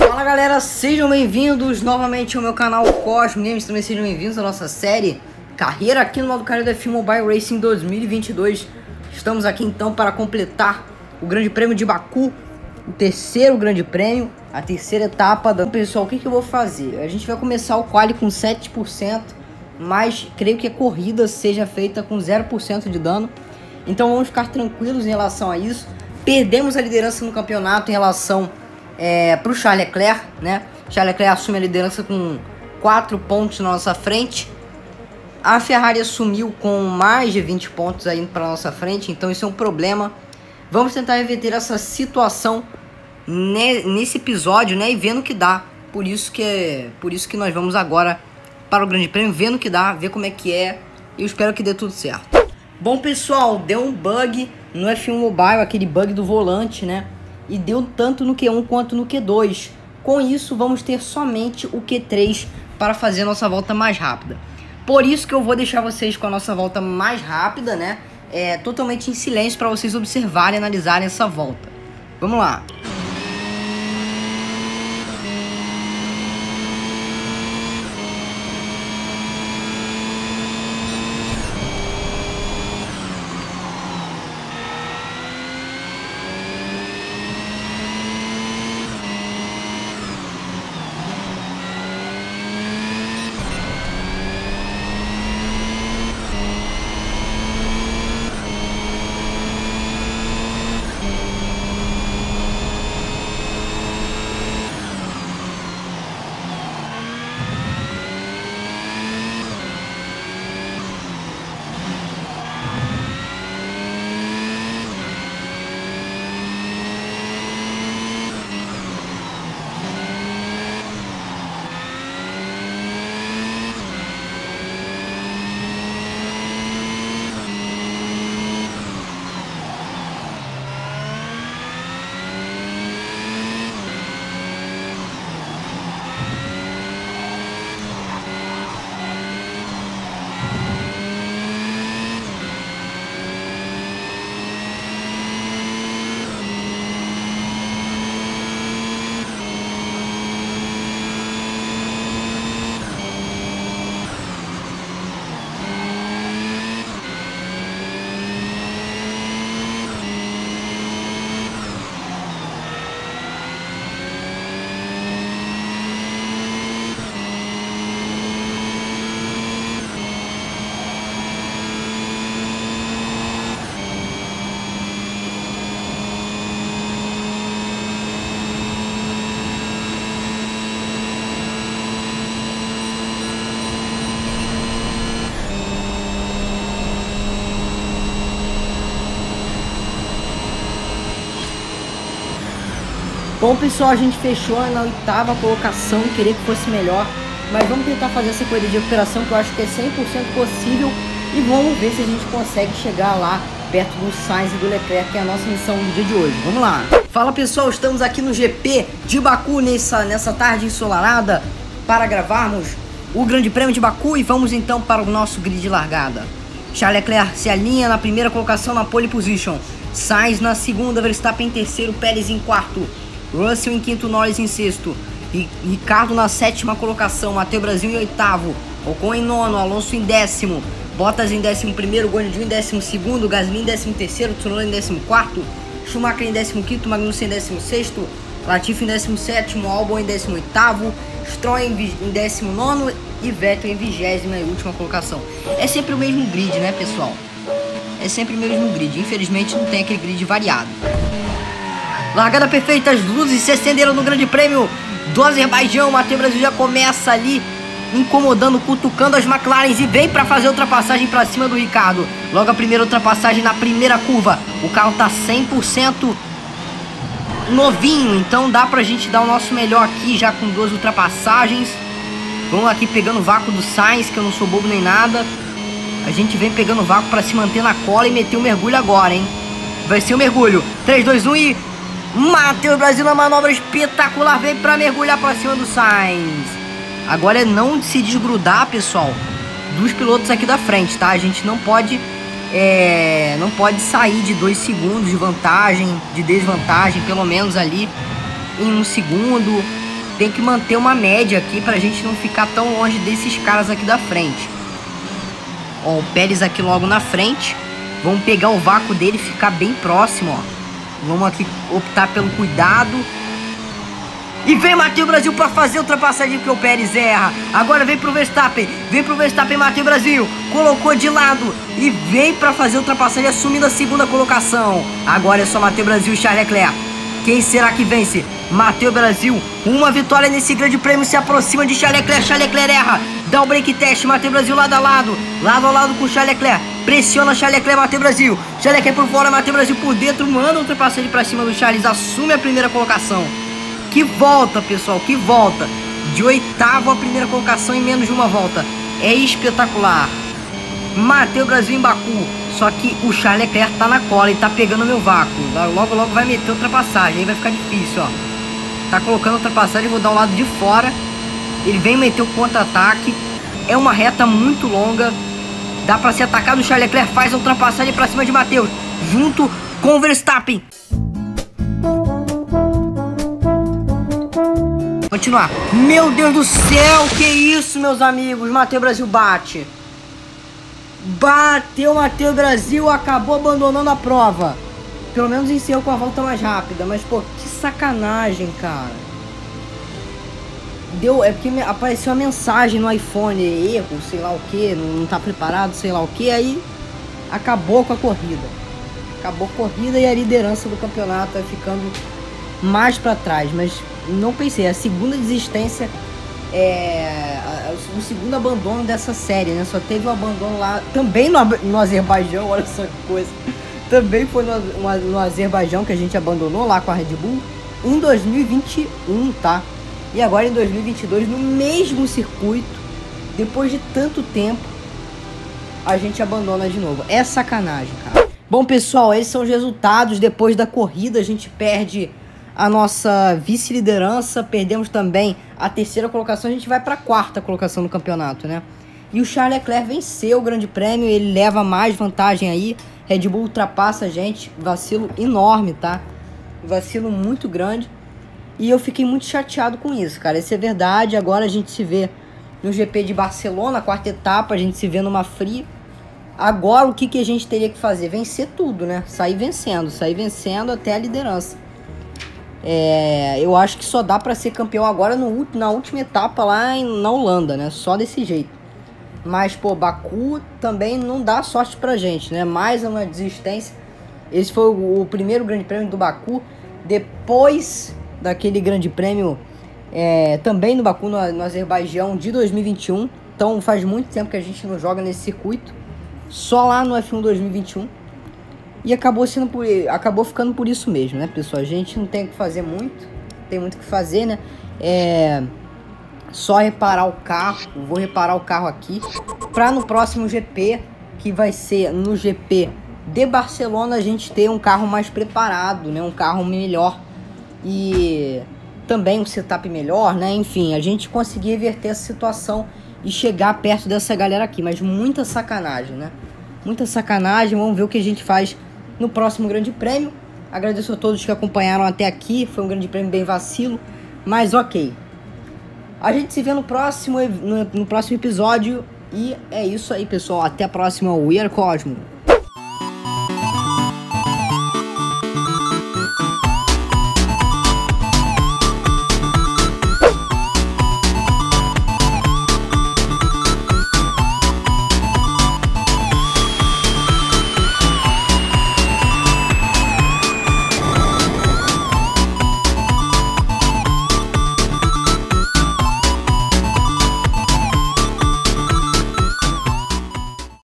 Fala galera, sejam bem-vindos novamente ao meu canal Cosmo Games. Também sejam bem-vindos à nossa série Carreira aqui no modo carreira da F1 Mobile Racing 2022. Estamos aqui então para completar o Grande Prêmio de Baku, o terceiro Grande Prêmio, a terceira etapa. Pessoal, o que eu vou fazer? A gente vai começar o quali com 7%, mas creio que a corrida seja feita com 0% de dano. Então vamos ficar tranquilos em relação a isso. Perdemos a liderança no campeonato em relação para o Charles Leclerc, né? Charles Leclerc assume a liderança com 4 pontos na nossa frente. A Ferrari assumiu com mais de 20 pontos aí para nossa frente, então isso é um problema. Vamos tentar reverter essa situação nesse episódio, né? E vendo o que dá. Por isso que nós vamos agora para o Grande Prêmio, vendo o que dá, ver como é que é. Eu espero que dê tudo certo. Bom pessoal, deu um bug no F1 Mobile, aquele bug do volante, né? E deu tanto no Q1 quanto no Q2. Com isso, vamos ter somente o Q3 para fazer a nossa volta mais rápida. Por isso que eu vou deixar vocês com a nossa volta mais rápida, né? Totalmente em silêncio para vocês observarem e analisarem essa volta. Vamos lá. Bom pessoal, a gente fechou na 8ª colocação, queria que fosse melhor, mas vamos tentar fazer essa corrida de recuperação que eu acho que é 100% possível e vamos ver se a gente consegue chegar lá perto do Sainz e do Leclerc, que é a nossa missão do dia de hoje. Vamos lá! Fala pessoal, estamos aqui no GP de Baku nessa tarde ensolarada para gravarmos o Grande Prêmio de Baku e vamos então para o nosso grid de largada. Charles Leclerc se alinha na primeira colocação na pole position, Sainz na segunda, Verstappen em terceiro, Pérez em quarto, Russell em quinto, Norris em sexto, Ricardo na 7ª colocação, Matheus Brasil em 8º, Ocon em 9º, Alonso em 10º, Bottas em 11º, Guanyu em 12º, Gasly em 13º, Tsunoda em 14º, Schumacher em 15º, Magnussen em 16º, Latifi em 17º, Albon em 18º, Stroll em 19º e Vettel em 20ª e última colocação. É sempre o mesmo grid, né pessoal? É sempre o mesmo grid, infelizmente não tem aquele grid variado. Largada perfeita, as luzes se acenderam no Grande Prêmio do Azerbaijão. Matheus Brasil já começa ali incomodando, cutucando as McLarens e vem para fazer a ultrapassagem para cima do Ricardo. Logo a primeira ultrapassagem na primeira curva. O carro tá 100% novinho, então dá pra gente dar o nosso melhor aqui já com 2 ultrapassagens. Vamos aqui pegando o vácuo do Sainz, que eu não sou bobo nem nada. A gente vem pegando o vácuo para se manter na cola e meter o mergulho agora, hein? Vai ser o mergulho. 3, 2, 1 e... Matheus Brasil na manobra espetacular, vem para mergulhar para cima do Sainz. Agora é não se desgrudar, pessoal, dos pilotos aqui da frente, tá? A gente não pode sair de 2 segundos de vantagem, de desvantagem, pelo menos ali em 1 segundo. tem que manter uma média aqui pra gente não ficar tão longe desses caras aqui da frente. Ó, o Pérez aqui logo na frente. Vamos pegar o vácuo dele e ficar bem próximo, ó. Vamos aqui optar pelo cuidado. E vem Matheus Brasil para fazer a ultrapassagem, porque o Pérez erra. Agora vem pro Verstappen. Vem pro Verstappen, Matheus Brasil. Colocou de lado e vem para fazer a ultrapassagem, assumindo a segunda colocação. Agora é só Matheus Brasil e Charles Leclerc. Quem será que vence? Matheus Brasil, uma vitória nesse grande prêmio, se aproxima de Charles Leclerc. Charles Leclerc erra, dá o break teste. Matheus Brasil lado a lado com Charles Leclerc. Pressiona Charles Leclerc, Matheus Brasil. Charles Leclerc por fora, Matheus Brasil por dentro. Manda a ultrapassagem para cima do Charles, assume a primeira colocação. Que volta, pessoal, que volta. De oitavo a primeira colocação em menos de uma volta. É espetacular. Matheus Brasil em Baku. Só que o Charles Leclerc tá na cola e tá pegando meu vácuo. Logo, logo vai meter ultrapassagem. Aí vai ficar difícil, ó. Tá colocando ultrapassagem, vou dar o lado de fora. Ele vem meter o contra-ataque. É uma reta muito longa. Dá pra ser atacado. O Charles Leclerc faz a ultrapassagem pra cima de Matheus. Junto com o Verstappen. Continuar. Meu Deus do céu, que isso, meus amigos. Matheus Brasil bate. Bateu Matheus Brasil, acabou abandonando a prova. Pelo menos encerrou com a volta mais rápida. Mas, pô, que sacanagem, cara. É porque apareceu a mensagem no iPhone. Erro, sei lá o que, não tá preparado, sei lá o que. Aí acabou com a corrida. Acabou a corrida e a liderança do campeonato vai ficando mais pra trás. Mas não pensei, a segunda desistência, o segundo abandono dessa série, né? Só teve um abandono lá, também no Azerbaijão, olha só que coisa. Também foi no Azerbaijão que a gente abandonou lá com a Red Bull, em 2021, tá? E agora em 2022, no mesmo circuito, depois de tanto tempo, a gente abandona de novo. É sacanagem, cara. Bom, pessoal, esses são os resultados. Depois da corrida, a gente perde a nossa vice-liderança, perdemos também a terceira colocação, a gente vai para a quarta colocação no campeonato, né? E o Charles Leclerc venceu o grande prêmio, ele leva mais vantagem aí, Red Bull ultrapassa a gente, vacilo enorme, tá? Vacilo muito grande, e eu fiquei muito chateado com isso, cara, isso é verdade. Agora a gente se vê no GP de Barcelona, quarta etapa, a gente se vê numa free. Agora o que a gente teria que fazer? Vencer tudo, né? Sair vencendo até a liderança. Eu acho que só dá pra ser campeão agora na última etapa lá na Holanda, né? Só desse jeito. Mas, pô, Baku também não dá sorte pra gente, né? Mais uma desistência. Esse foi o primeiro grande prêmio do Baku. Depois daquele grande prêmio também no Baku, no Azerbaijão, de 2021. Então faz muito tempo que a gente não joga nesse circuito. Só lá no F1 2021. E acabou ficando por isso mesmo, né, pessoal? A gente não tem o que fazer muito. Tem muito o que fazer, né? Só reparar o carro. Vou reparar o carro aqui. Pra no próximo GP, que vai ser no GP de Barcelona, a gente ter um carro mais preparado, né? Um carro melhor. E também um setup melhor, né? Enfim, a gente conseguir reverter essa situação e chegar perto dessa galera aqui. Mas muita sacanagem, né? Muita sacanagem. Vamos ver o que a gente faz no próximo grande prêmio. Agradeço a todos que acompanharam até aqui. Foi um grande prêmio bem vacilo, mas ok. A gente se vê no próximo episódio. E é isso aí, pessoal. Até a próxima. We are Cosmo.